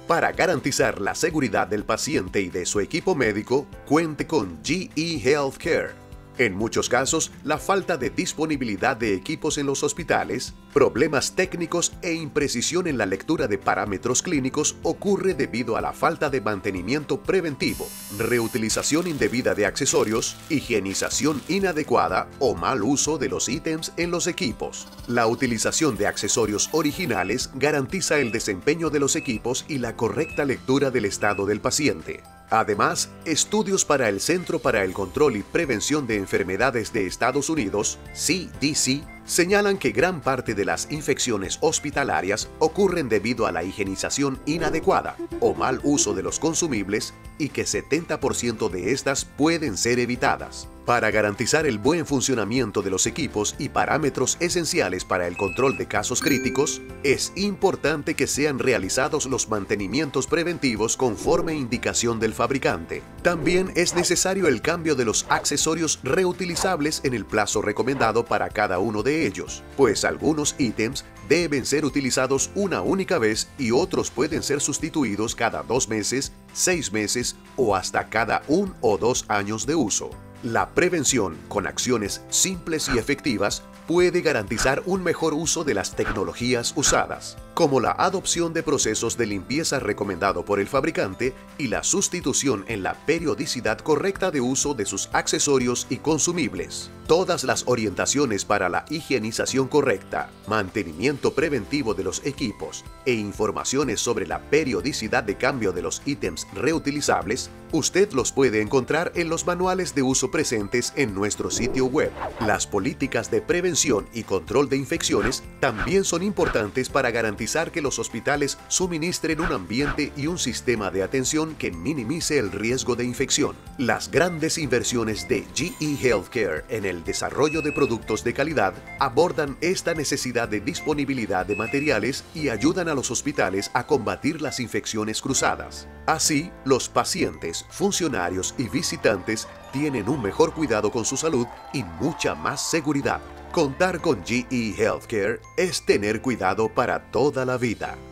Para garantizar la seguridad del paciente y de su equipo médico, cuente con GE Healthcare. En muchos casos, la falta de disponibilidad de equipos en los hospitales, problemas técnicos e imprecisión en la lectura de parámetros clínicos ocurre debido a la falta de mantenimiento preventivo, reutilización indebida de accesorios, higienización inadecuada o mal uso de los ítems en los equipos. La utilización de accesorios originales garantiza el desempeño de los equipos y la correcta lectura del estado del paciente. Además, estudios para el Centro para el Control y Prevención de Enfermedades de Estados Unidos, CDC, señalan que gran parte de las infecciones hospitalarias ocurren debido a la higienización inadecuada o mal uso de los consumibles y que 70% de estas pueden ser evitadas. Para garantizar el buen funcionamiento de los equipos y parámetros esenciales para el control de casos críticos, es importante que sean realizados los mantenimientos preventivos conforme indicación del fabricante. También es necesario el cambio de los accesorios reutilizables en el plazo recomendado para cada uno de ellos, pues algunos ítems deben ser utilizados una única vez y otros pueden ser sustituidos cada 2 meses, 6 meses o hasta cada 1 o 2 años de uso. La prevención, con acciones simples y efectivas, puede garantizar un mejor uso de las tecnologías usadas, como la adopción de procesos de limpieza recomendado por el fabricante y la sustitución en la periodicidad correcta de uso de sus accesorios y consumibles. Todas las orientaciones para la higienización correcta, mantenimiento preventivo de los equipos e informaciones sobre la periodicidad de cambio de los ítems reutilizables, usted los puede encontrar en los manuales de uso presentes en nuestro sitio web. Las políticas de prevención y control de infecciones también son importantes para garantizar que los hospitales suministren un ambiente y un sistema de atención que minimice el riesgo de infección. Las grandes inversiones de GE Healthcare en el desarrollo de productos de calidad abordan esta necesidad de disponibilidad de materiales y ayudan a los hospitales a combatir las infecciones cruzadas. Así, los pacientes, funcionarios y visitantes tienen un mejor cuidado con su salud y mucha más seguridad. Contar con GE Healthcare es tener cuidado para toda la vida.